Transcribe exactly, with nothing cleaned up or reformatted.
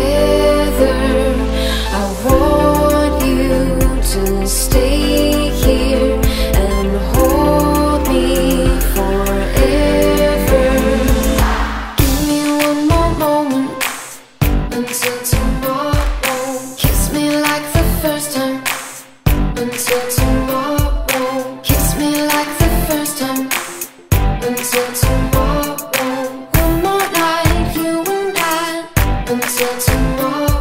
together. I want you to stay here and hold me forever. Give me one more moment until tomorrow. Kiss me like the first time until tomorrow. Kiss me like the first time until tomorrow. One more night, you and I, until tomorrow.